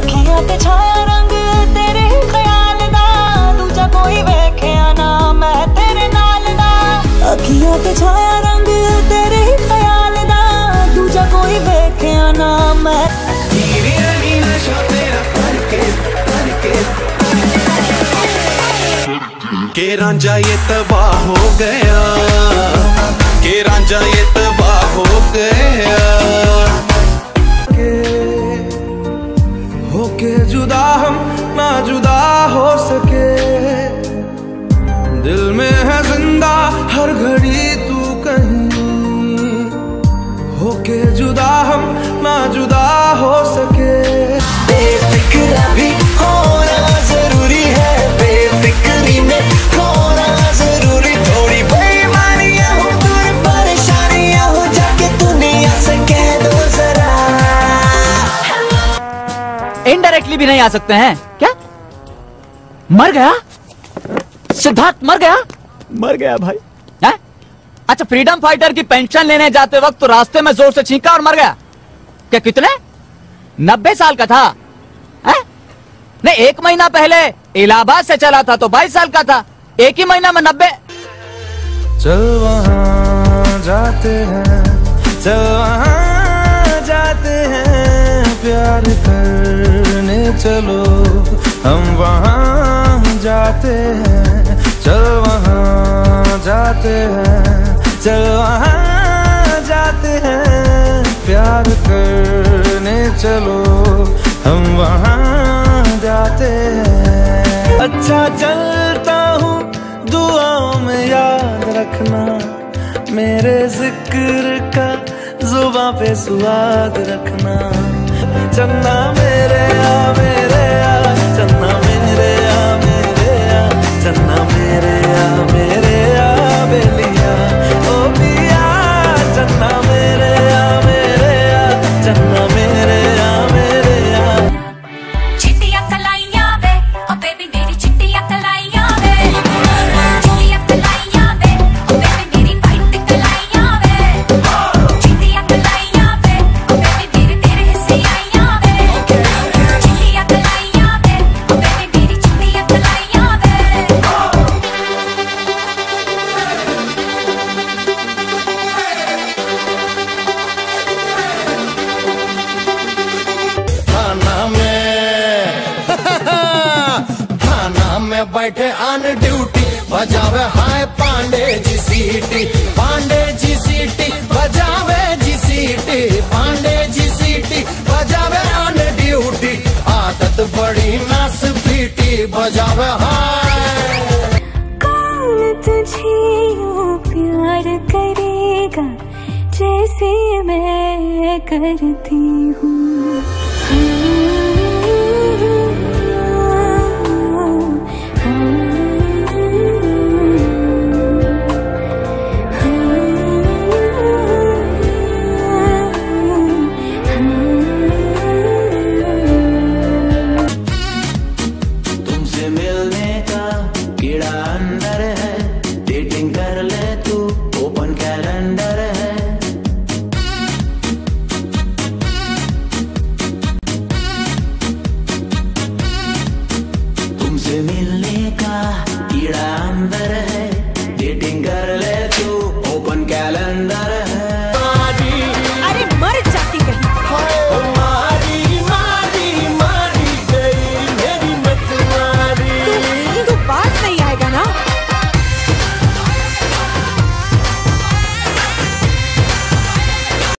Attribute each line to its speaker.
Speaker 1: अखियां ते छाया रंग तेरे ही ख्याल दा, दूजा कोई वेखिया ना मैं तेरे नाल दा। अखियां ते छाया रंग तेरे ही ख्याल दा, दूजा कोई वेखिया ना मैं।
Speaker 2: के रांझा ये तबाह हो गया, के रांझा ये तबाह हो गया।
Speaker 3: होके जुदा हम ना जुदा हो सके, दिल में है जिंदा हर घड़ी तू कहीं। होके जुदा हम ना जुदा हो सके,
Speaker 1: बेफिक्र भी होना जरूरी है, बेफिक्री में खोना जरूरी। थोड़ी बेईमानियां हो दूर परेशानियां हो, जाके दुनिया से कह दो जरा।
Speaker 4: इनडायरेक्टली भी नहीं आ सकते हैं क्या? मर गया सिद्धार्थ, मर गया? मर गया भाई है? अच्छा, फ्रीडम फाइटर की पेंशन लेने जाते वक्त तो रास्ते में जोर से छींका और मर गया क्या? कितने 90 साल का था है? नहीं, 1 महीना पहले इलाहाबाद से चला था तो 22 साल का था, एक ही महीना में 90।
Speaker 3: चल वहाँ जाते हैं, चल वहाँ जाते हैं, प्यार करने चलो हम वहाँ जाते हैं। चल वहाँ जाते हैं, चल वहाँ जाते हैं, प्यार करने चलो हम वहाँ जाते हैं। अच्छा चलता हूँ दुआओं में याद रखना, मेरे जिक्र का जुबां पे सुहाग रखना। चन्ना मेरे आ चन्ना मेरे आ चन्ना मेरे आ बेलिया ओ पिया। चन्ना मेरे आ चन्ना मेरे आ
Speaker 5: चिट्टियां कलाइयां वे ओ बेबी मेरी चिट्टियां कलाइयां वे, चिट्टियां कलाइयां वे ओ बेबी मेरी वाइट कलाइयां वे, चिट्टियां कलाइयां वे ओ बेबी मेरे तेरे हिस्से आइयां वे, चिट्टियां कलाइयां वे ओ बेबी मेरी चिट्टियां कलाइयां वे।
Speaker 2: थाना में बैठे ऑन ड्यूटी, बजावे हाय पांडे जी सीटी, पांडे जी सीटी बजावे जी सीटी, पांडे जी सीटी बजावे ऑन ड्यूटी। आदत बड़ी नास पीटी, बजावे हाय।
Speaker 5: कौन तुझे यूं प्यार करेगा जैसे मैं करती हूँ।